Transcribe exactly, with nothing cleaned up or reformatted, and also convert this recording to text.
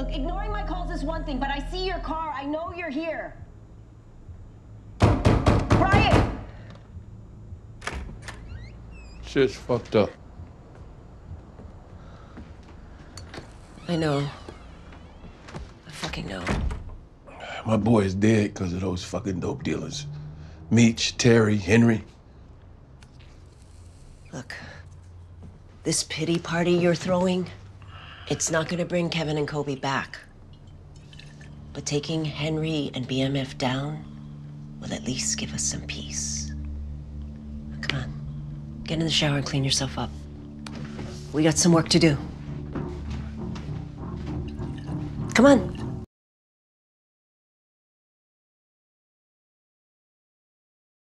Look, ignoring my calls is one thing, but I see your car. I know you're here. Bryant! Shit's fucked up. I know. I fucking know. My boy is dead because of those fucking dope dealers. Meech, Terry, Henry. Look, this pity party you're throwing, it's not gonna bring Kevin and Kobe back. But taking Henry and B M F down will at least give us some peace. Come on, get in the shower and clean yourself up. We got some work to do. Come on.